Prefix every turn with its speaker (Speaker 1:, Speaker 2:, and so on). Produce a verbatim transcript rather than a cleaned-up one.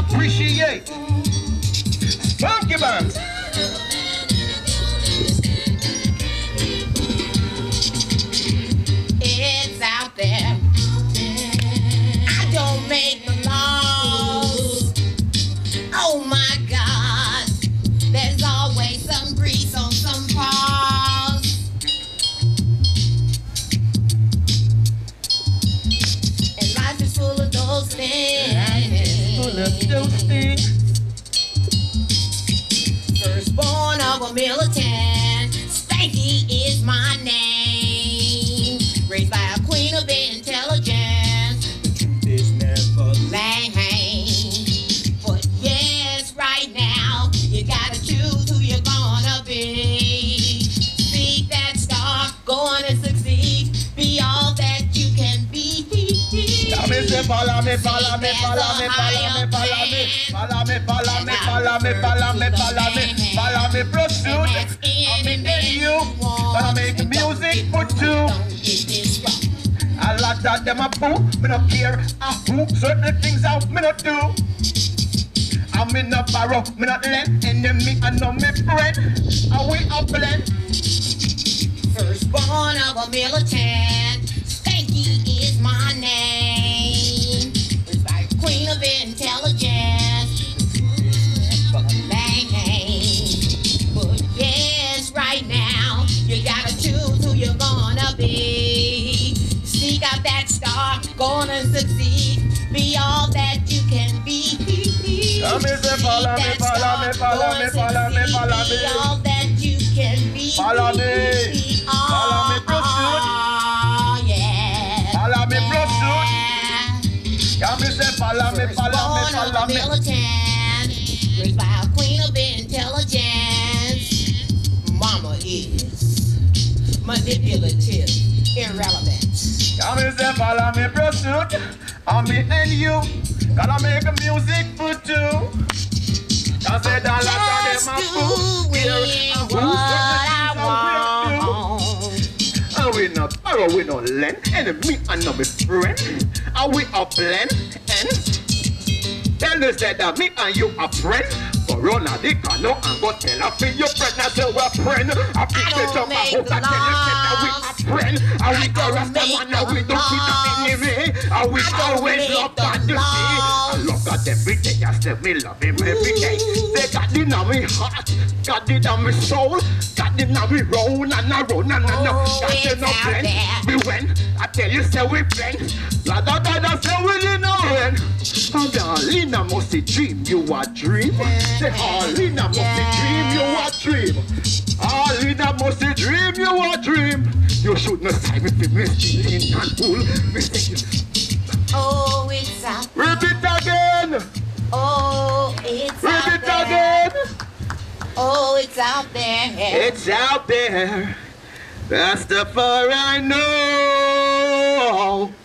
Speaker 1: appreciate Spunky Bands.
Speaker 2: It's out there. I don't make the laws. Oh my God, there's always some grease on some paws. And life is full of those things.
Speaker 1: Full of those things.
Speaker 2: Firstborn of a militant, Stanky is my name. Raised by a queen of intelligence,
Speaker 1: The truth is never
Speaker 2: lame. But yes, right now, you gotta choose who you're gonna be. Seek that star, go on and succeed. Be all that you can be.
Speaker 1: me say follow me, follow me, follow me, follow me, follow me, follow me, follow me, follow me, follow me, follow me, follow me, pursuit. I'm in you, gonna make music for two. A lot of them a boo, me no care a who. Certain things out me no do. I'm in a barrow, me not lend. Enemy I know me friend. I will a blend.
Speaker 2: Firstborn of a militant, Stanky is my name. It's like queen of intelligence, bang. But yes, right now, you gotta choose who you're gonna be. Seek out that star, gonna succeed. Be all that you can be.
Speaker 1: Come here, say follow me, follow me, follow me, follow me, follow me.
Speaker 2: Be all that you can be.
Speaker 1: Follow me, follow me, pursuit.
Speaker 2: Oh, yeah.
Speaker 1: Follow me,
Speaker 2: yeah.
Speaker 1: pursuit. Come here, say follow me, follow me,
Speaker 2: Firstborn of
Speaker 1: follow
Speaker 2: a
Speaker 1: me.
Speaker 2: militant, raised by a queen of intelligence. Mama is manipulative, irrelevant.
Speaker 1: Come here, say follow me, pursuit. I'm me and you. Gotta make a music for two. Cause they don't let them a fool here.
Speaker 2: What I want.
Speaker 1: And we not borrow, we not lend. Enemy and not my friend. And we a blend. And tell us that me and you are friend. Corona the cano and go tell her for your friend. I say we're friend. I pick it up, I hope I tell you that we are friend. And we go rasta man and we don't see the enemy. And we always love God to see. I love God every day. I say me love him every day. Say God in my heart, God in my soul, God in my roll and I roll and I know. God in my friend. We went. I tell you say we friend. La da da da say we in our friend. And Darlena must a dream, you a dream. Say Darlena must a dream, you a dream. Darlena must a dream, you a dream. You should not time if you miss stealing and fool. Mistake.
Speaker 2: Oh, it's out there.
Speaker 1: Rip it again.
Speaker 2: Oh, it's
Speaker 1: Rip
Speaker 2: out
Speaker 1: it
Speaker 2: there.
Speaker 1: again.
Speaker 2: Oh, it's out there.
Speaker 1: It's out there. That's the far I know.